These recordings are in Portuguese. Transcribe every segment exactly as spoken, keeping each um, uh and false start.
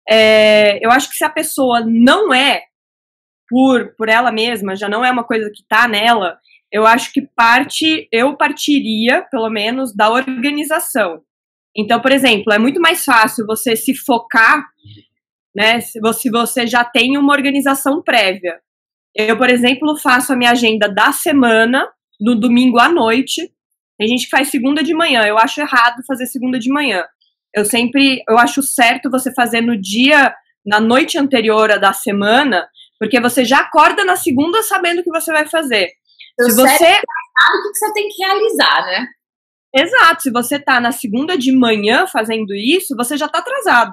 é, eu acho que se a pessoa não é por, por ela mesma, já não é uma coisa que tá nela, eu acho que parte, eu partiria, pelo menos, da organização. Então, por exemplo, é muito mais fácil você se focar, né, se você, você já tem uma organização prévia. Eu, por exemplo, faço a minha agenda da semana, no domingo à noite. Tem gente que faz segunda de manhã, eu acho errado fazer segunda de manhã. Eu sempre, eu acho certo você fazer no dia, na noite anterior à da semana, porque você já acorda na segunda sabendo o que você vai fazer. Se você sabe o que você tem que realizar, né? Exato, se você tá na segunda de manhã fazendo isso, você já tá atrasado,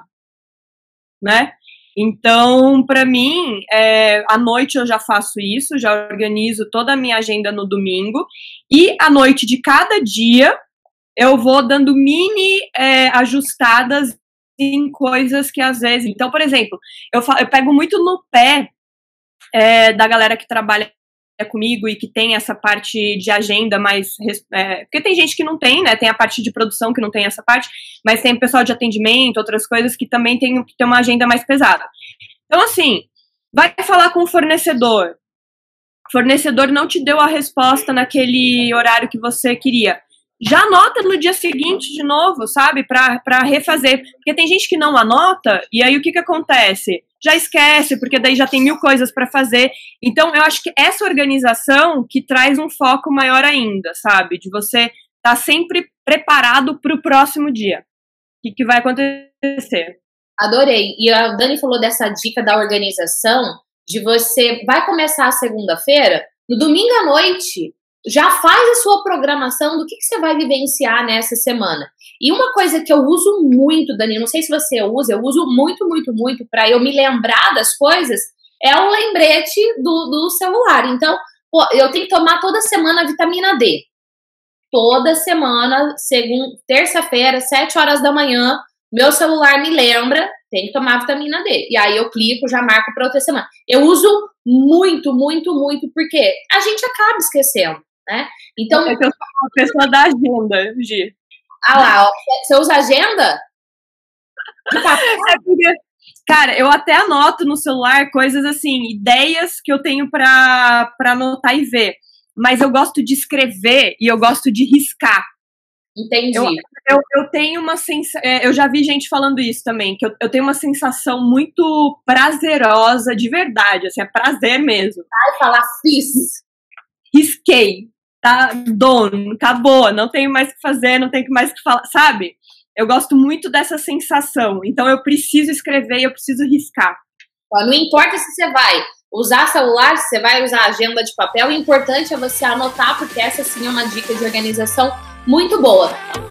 né? Então, para mim, é, à noite eu já faço isso, já organizo toda a minha agenda no domingo, e à noite de cada dia eu vou dando mini é, ajustadas em coisas que às vezes... Então, por exemplo, eu, eu pego muito no pé é, da galera que trabalha comigo e que tem essa parte de agenda mais... É, porque tem gente que não tem, né? Tem a parte de produção que não tem essa parte, mas tem o pessoal de atendimento, outras coisas que também tem que ter uma agenda mais pesada. Então, assim, vai falar com o fornecedor. O fornecedor não te deu a resposta naquele horário que você queria. Já anota no dia seguinte de novo, sabe? Pra, pra refazer. Porque tem gente que não anota, e aí o que que acontece? Já esquece, porque daí já tem mil coisas para fazer. Então, eu acho que essa organização que traz um foco maior ainda, sabe? De você estar tá sempre preparado para o próximo dia. O que, que vai acontecer? Adorei. E a Dani falou dessa dica da organização, de você vai começar a segunda-feira, no domingo à noite, já faz a sua programação do que, que você vai vivenciar nessa semana. E uma coisa que eu uso muito, Dani, não sei se você usa, eu uso muito, muito, muito para eu me lembrar das coisas, é o lembrete do, do celular. Então, pô, eu tenho que tomar toda semana vitamina D. Toda semana, segunda, terça-feira, sete horas da manhã, meu celular me lembra, tem que tomar vitamina D. E aí eu clico, já marco para outra semana. Eu uso muito, muito, muito, porque a gente acaba esquecendo, né? Então, é que eu sou uma pessoa da agenda, Gi. Ah lá, ó, você usa agenda? É porque, cara, eu até anoto no celular coisas assim, ideias que eu tenho pra, pra anotar e ver. Mas eu gosto de escrever e eu gosto de riscar. Entendi. Eu, eu, eu tenho uma sensação. Eu já vi gente falando isso também, que eu, eu tenho uma sensação muito prazerosa, de verdade, assim, é prazer mesmo. Vai falar, fiz. Risquei, tá? Dono, acabou, não tenho mais o que fazer, não tenho mais o que falar, sabe? Eu gosto muito dessa sensação, então eu preciso escrever e eu preciso riscar. Não importa se você vai usar celular, se você vai usar agenda de papel, o importante é você anotar, porque essa sim é uma dica de organização muito boa.